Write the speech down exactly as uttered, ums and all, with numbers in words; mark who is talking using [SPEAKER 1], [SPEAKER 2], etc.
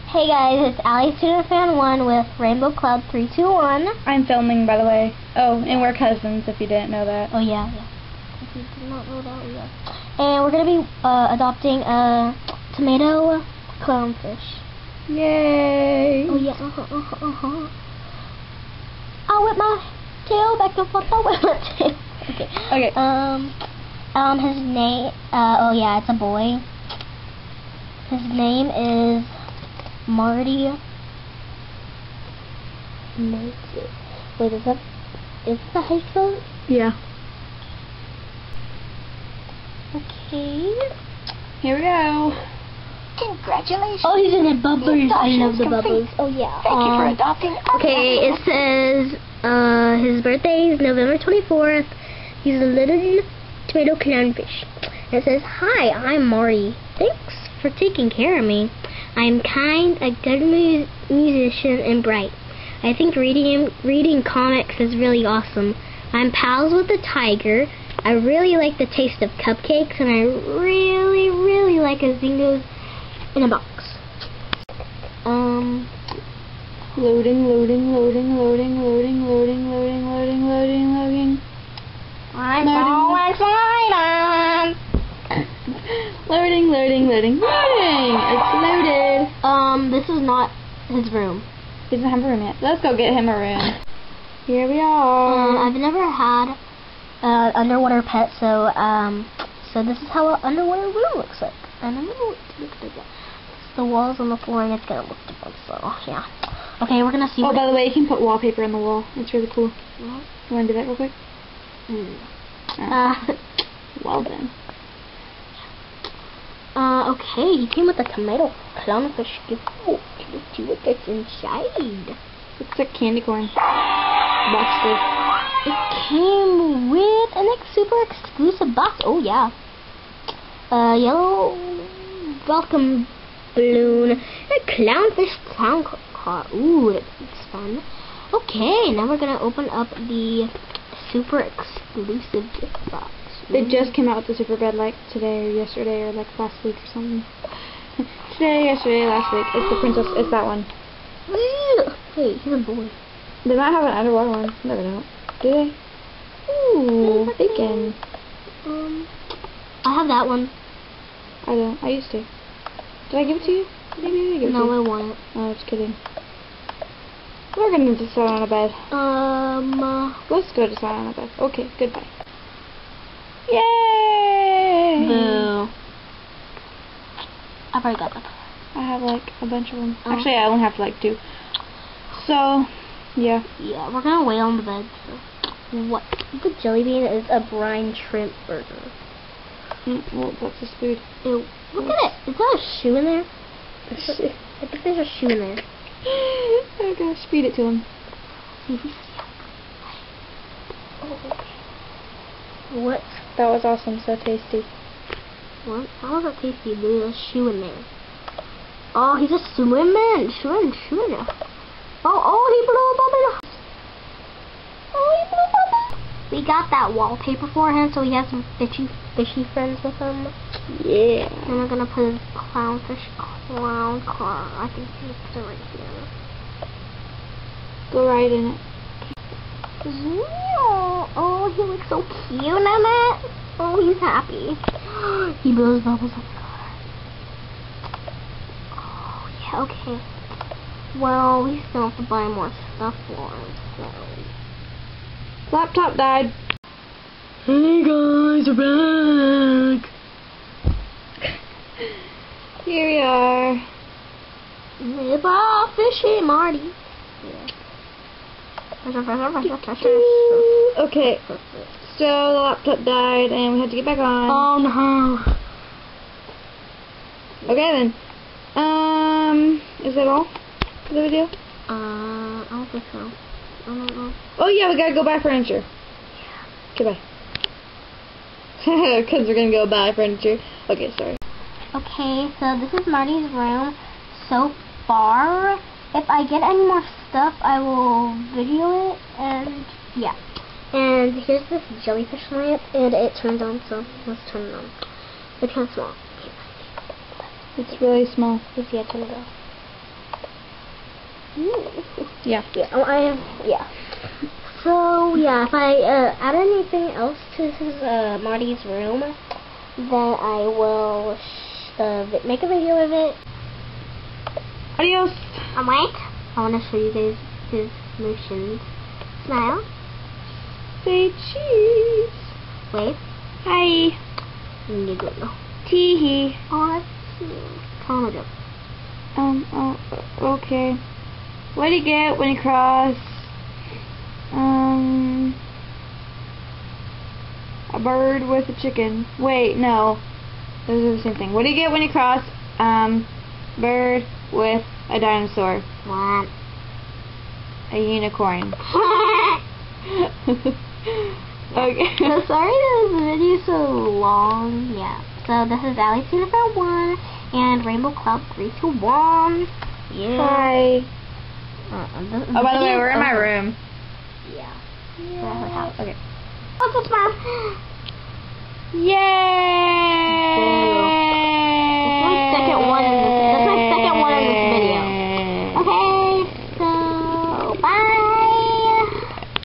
[SPEAKER 1] Hey guys, it's Allie Student Fan one with Rainbow Cloud three two one.
[SPEAKER 2] I'm filming, by the way. Oh, and we're cousins, if you didn't know that.
[SPEAKER 1] Oh yeah, yeah. If you did not know that, we are. And we're going to be uh, adopting a tomato clownfish.
[SPEAKER 2] Yay!
[SPEAKER 1] Oh yeah, uh-huh, uh-huh, uh-huh. I'll whip my tail back and forth, I'll whip my tail. Okay.
[SPEAKER 2] Okay.
[SPEAKER 1] Um, um, his name, uh, oh yeah, it's a boy. His name is Marty. Wait, is that, is that how you spell it?
[SPEAKER 2] Yeah.
[SPEAKER 1] Okay.
[SPEAKER 2] Here we go.
[SPEAKER 3] Congratulations.
[SPEAKER 1] Oh, he's in the bubbles. I love the
[SPEAKER 3] complete.
[SPEAKER 1] bubbles. Oh yeah.
[SPEAKER 3] Thank you for
[SPEAKER 1] Um,
[SPEAKER 3] adopting our
[SPEAKER 1] Okay, it says uh, his birthday is November twenty-fourth. He's a little tomato clownfish. It says, "Hi, I'm Marty. Thanks for taking care of me. I'm kind, a good mu musician, and bright. I think reading reading comics is really awesome. I'm pals with the tiger. I really like the taste of cupcakes, and I really, really like a Zingos in a box." Um.
[SPEAKER 2] Loading, loading, loading, loading, loading, loading, loading, loading, loading, loading.
[SPEAKER 1] I'm
[SPEAKER 2] Loading.
[SPEAKER 1] so excited.
[SPEAKER 2] Loading, loading, loading, loading. It's loaded.
[SPEAKER 1] Um, this is not his room.
[SPEAKER 2] He doesn't have a room yet. Let's go get him a room. Here we
[SPEAKER 1] Um,
[SPEAKER 2] are.
[SPEAKER 1] I've never had an underwater pet, so um, so this is how an underwater room looks like. And I'm gonna look at it. The walls on the floor, and it's gonna look different. So yeah. Okay, we're gonna see.
[SPEAKER 2] Oh,
[SPEAKER 1] what
[SPEAKER 2] by the way, you can put wallpaper on the wall. It's really cool.
[SPEAKER 1] What?
[SPEAKER 2] You want to do that real quick?
[SPEAKER 1] Mm.
[SPEAKER 2] Ah.
[SPEAKER 1] Uh,
[SPEAKER 2] Well then.
[SPEAKER 1] uh, okay, he came with a tomato clownfish gift. Oh, let's see what that's inside.
[SPEAKER 2] It's a candy corn. Box
[SPEAKER 1] It came with an ex super exclusive box. Oh yeah. Uh, yellow welcome balloon. A clownfish clown car. Ooh, that's fun. Okay, now we're gonna open up the super exclusive gift box.
[SPEAKER 2] They just came out with the super bed like today or yesterday or like last week or something. Today, yesterday, last week. It's the princess. It's that one.
[SPEAKER 1] Hey, he's a boy.
[SPEAKER 2] They might have an underwater one. Never know. Do they? Ooh, bacon.
[SPEAKER 1] Um, I have that one.
[SPEAKER 2] I don't. I used to. Did I give it to you? Maybe I did give it
[SPEAKER 1] No,
[SPEAKER 2] to
[SPEAKER 1] I
[SPEAKER 2] you.
[SPEAKER 1] want it.
[SPEAKER 2] Oh, just kidding. We're gonna just sit on a bed.
[SPEAKER 1] Um, uh,
[SPEAKER 2] Let's go to sit on a bed. Okay, goodbye. Yay!
[SPEAKER 1] boo. I've already got that.
[SPEAKER 2] I have like a bunch of them.
[SPEAKER 1] Oh.
[SPEAKER 2] Actually, I only have like two. So, yeah.
[SPEAKER 1] Yeah, we're gonna wait on the bed. So. What? The jelly bean is a brine shrimp burger.
[SPEAKER 2] Mm, well, that's his food.
[SPEAKER 1] Ew. Look at it. Is that a shoe in there? I think there's a shoe in there.
[SPEAKER 2] Oh gosh, feed it to him.
[SPEAKER 1] What?
[SPEAKER 2] That was awesome, so tasty.
[SPEAKER 1] What? How was that tasty? There's a shoe in there. Oh, he's a swimming. Swimming, swimming. Oh, oh, he blew a bubble. Oh, he blew a bubble. We got that wallpaper for him, so he has some fishy, fishy friends with him.
[SPEAKER 2] Yeah.
[SPEAKER 1] And we're gonna put his clownfish clown car. I think he's put it right here.
[SPEAKER 2] Go right in it.
[SPEAKER 1] Oh, he looks so cute in it. Oh, he's happy. He blows bubbles on the car. Oh, yeah, okay. Well, we still have to buy more stuff for him, so.
[SPEAKER 2] Laptop died.
[SPEAKER 1] Hey guys, we're back.
[SPEAKER 2] Here we are.
[SPEAKER 1] Nibble fishy Marty. Yeah.
[SPEAKER 2] Okay, so the laptop died and we had to get back on.
[SPEAKER 1] Oh no.
[SPEAKER 2] Okay then. Um, is that all for the video?
[SPEAKER 1] Uh, I don't think so. I don't know.
[SPEAKER 2] Oh yeah, we gotta go buy furniture. Goodbye. Because we're gonna go buy furniture. Okay, sorry.
[SPEAKER 1] Okay, so this is Marty's room so far. If I get any more stuff, I will video it, and yeah. And here's this jellyfish lamp, and it turns on, so let's turn it on. It's kind of small.
[SPEAKER 2] It's really small.
[SPEAKER 1] Let's see, I turn it off.
[SPEAKER 2] Yeah.
[SPEAKER 1] Yeah, oh, I have, yeah. So, yeah, if I uh, add anything else to his, uh, Marty's room, then I will sh uh, vi- make a video of it.
[SPEAKER 2] Adios.
[SPEAKER 1] Alright, I want to show you guys his motions. Smile.
[SPEAKER 2] Say cheese.
[SPEAKER 1] Wave.
[SPEAKER 2] Hi.
[SPEAKER 1] Niggle.
[SPEAKER 2] Tee-hee.
[SPEAKER 1] Oh, that's cute. Tell him a joke.
[SPEAKER 2] Um, oh, okay. What do you get when you cross, um, a bird with a chicken? Wait, no. Those are the same thing. What do you get when you cross, um, bird with a dinosaur?
[SPEAKER 1] What?
[SPEAKER 2] A unicorn. Okay.
[SPEAKER 1] So sorry that this video is so long. Yeah. So this is Ally Cinderella one and Rainbow Cloud three two one. Yeah.
[SPEAKER 2] Hi.
[SPEAKER 1] Uh, the,
[SPEAKER 2] Oh, by the way, we're in my
[SPEAKER 1] over.
[SPEAKER 2] room.
[SPEAKER 1] Yeah. We're at her house.
[SPEAKER 2] Okay.
[SPEAKER 1] What's up, Mom?
[SPEAKER 2] Yay!